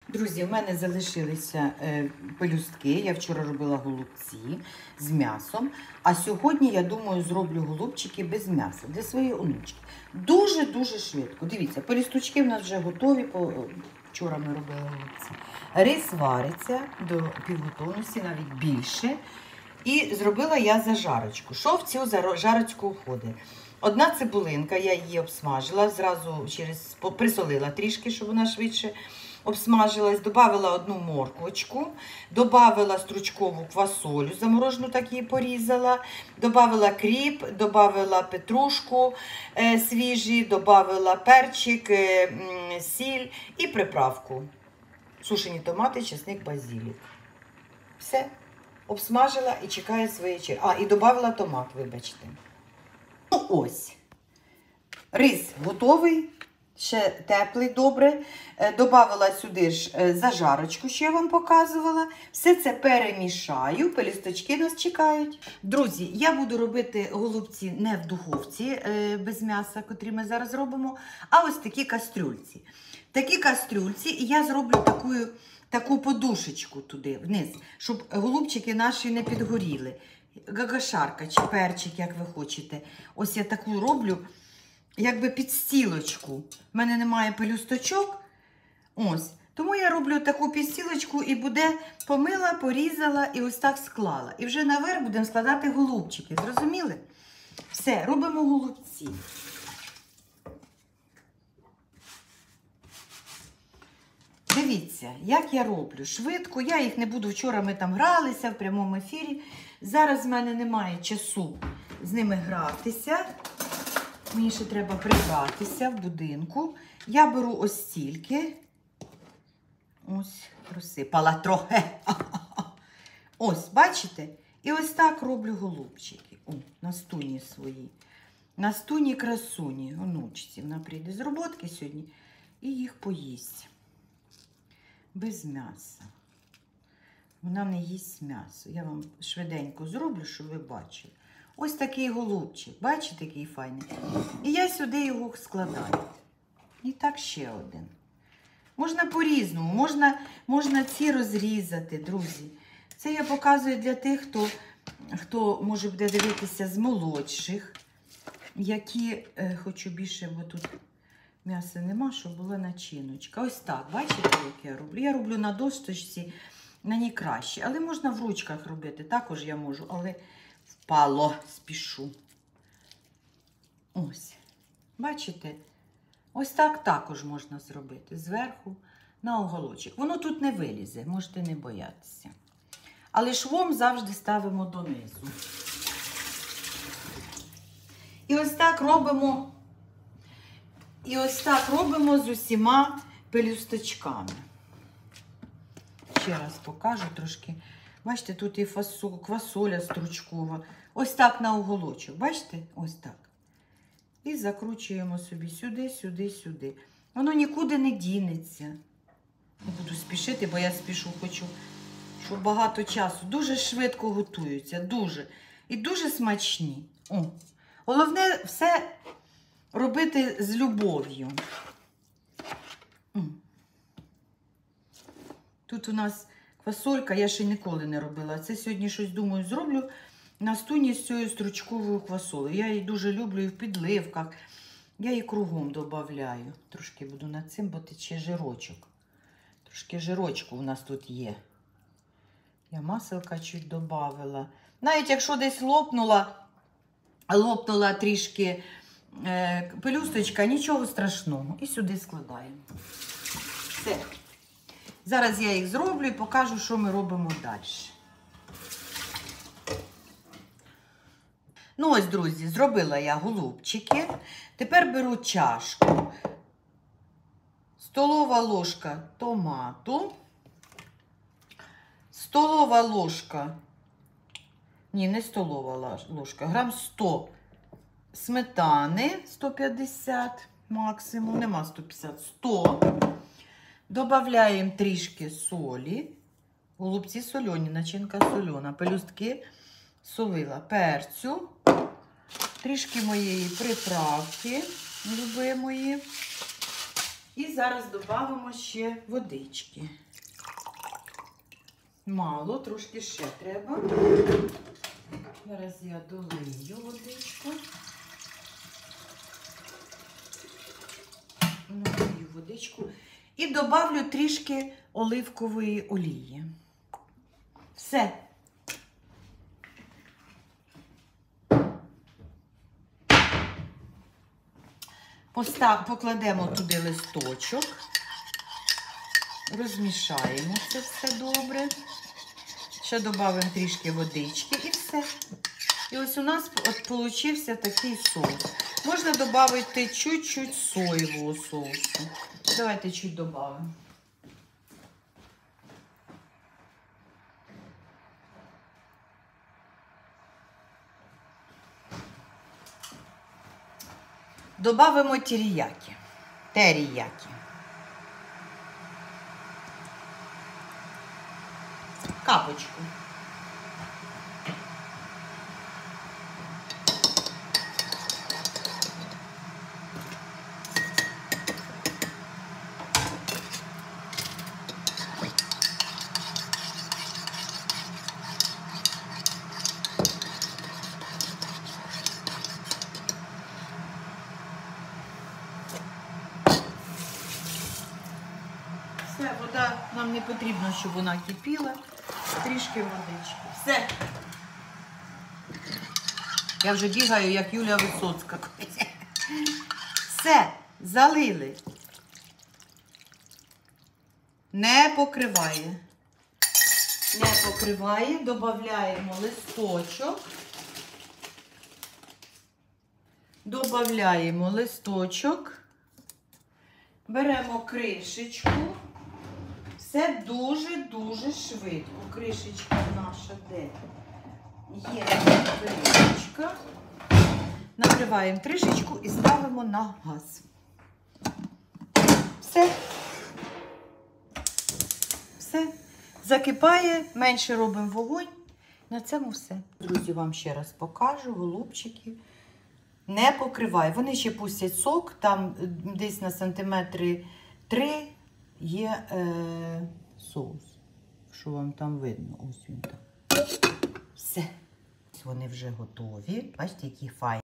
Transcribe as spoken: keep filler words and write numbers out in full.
Друзі, в мене залишилися е, пелюстки. Я вчора робила голубці з м'ясом. А сьогодні, я думаю, зроблю голубчики без м'яса для своєї онучки. Дуже-дуже швидко. Дивіться, пелюсточки в нас вже готові. По... Вчора ми робили голубці. Рис вариться до півготовності, навіть більше. І зробила я зажарочку. Що в цю зажарочку входить? Одна цибулинка, я її обсмажила, зразу через присолила трішки, щоб вона швидше обсмажилась, добавила одну морквочку, добавила стручкову квасолю, заморожену так її порізала, добавила кріп, добавила петрушку е, свіжі, добавила перчик, е, сіль і приправку. Сушені томати, чесник, базилік. Все. Обсмажила і чекає своєї черги. А, і додавала томат, вибачте. Ну ось. Рис готовий. Ще теплий, добре. Добавила сюди ж зажарочку, що я вам показувала. Все це перемішаю, пелюсточки нас чекають. Друзі, я буду робити голубці не в духовці без м'яса, котрі ми зараз робимо, а ось такі кастрюльці. Такі кастрюльці, і я зроблю таку, таку подушечку туди, вниз, щоб голубчики наші не підгоріли. Гагашарка чи перчик, як ви хочете. Ось я таку роблю. Якби підстілочку. У мене немає пелюсточок. Ось. Тому я роблю таку підстілочку і буде помила, порізала і ось так склала. І вже наверх будемо складати голубчики. Зрозуміли? Все, робимо голубці. Дивіться, як я роблю. Швидко. Я їх не буду. Вчора ми там гралися в прямому ефірі. Зараз в мене немає часу з ними гратися. Мені ще треба прибратися в будинку. Я беру ось стільки. Ось, розсипала трохи. Ось, бачите? І ось так роблю голубчики. О, на стуні свої. На стуні красуні, онучці. Вона прийде з роботки сьогодні і їх поїсть. Без м'яса. Вона не їсть м'ясо. Я вам швиденько зроблю, щоб ви бачили. Ось такий голубчик. Бачите, який файний? І я сюди його складаю. І так ще один. Можна по-різному. Можна, можна ці розрізати, друзі. Це я показую для тих, хто, хто може буде дивитися з молодших. Які, е, хочу більше, бо тут м'яса нема, щоб була начиночка. Ось так. Бачите, як я роблю? Я роблю на досточці, на ній краще. Але можна в ручках робити. Також я можу, але... Впало, спішу. Ось. Бачите? Ось так також можна зробити. Зверху на уголочок. Воно тут не вилізе, можете не боятися. Але швом завжди ставимо донизу. І ось так робимо, і ось так робимо з усіма пелюсточками. Ще раз покажу трошки. Бачите, тут і фасоль, квасоля стручкова. Ось так на уголочок. Бачите? Ось так. І закручуємо собі сюди, сюди, сюди. Воно нікуди не дінеться. Не буду спішити, бо я спішу, хочу, щоб багато часу. Дуже швидко готуються. Дуже. І дуже смачні. О. Головне все робити з любов'ю. Тут у нас фасолька, я ще ніколи не робила. Це сьогодні щось, думаю, зроблю на стуні з цією стручковою квасолею. Я її дуже люблю і в підливках. Я її кругом додаю. Трошки буду над цим, бо тече жирочок. Трошки жирочку у нас тут є. Я маселка чуть додавила. Навіть якщо десь лопнула, лопнула трішки е, пелюсточка, нічого страшного. І сюди складаємо. Все. Зараз я їх зроблю і покажу, що ми робимо далі. Ну ось, друзі, зробила я голубчики. Тепер беру чашку. Столова ложка томату. Столова ложка, ні, не столова ложка, грам сто сметани, сто п'ятдесят максимум, нема сто п'ятдесят, сто. Добавляємо трішки солі. Голубці сольоні, начинка сольона. Пелюстки солила. Перцю. Трішки моєї приправки любимої. І зараз додамо ще водички. Мало, трошки ще треба. Зараз я долию водичку. Налию водичку. І добавлю трішки оливкової олії. Все. Постав, покладемо туди листочок. Розмішаємо це все добре. Ще додамо трішки водички і все. І ось у нас от получився такий соус. Можна додати чуть-чуть соєвого соусу. Давайте чуть додамо. Добавимо теріякі. Теріякі. Капочку. Все, вода, нам не потрібно, щоб вона кипіла. Трішки водички. Все. Я вже бігаю, як Юлія Висоцька. Все, залили. Не покриває. Не покриває. Додаємо листочок. Додаємо листочок. Беремо кришечку. Все дуже-дуже швидко. Кришечка наша де? Є кришечка. Накриваємо кришечку і ставимо на газ. Все. Все. Закипає, менше робимо вогонь. На цьому все. Друзі, вам ще раз покажу. Голубчики. Не покривай. Вони ще пустять сок. Там десь на сантиметри три є е, соус. Що вам там видно? Ось він там. Все. Вони вже готові. Бачите, які файні.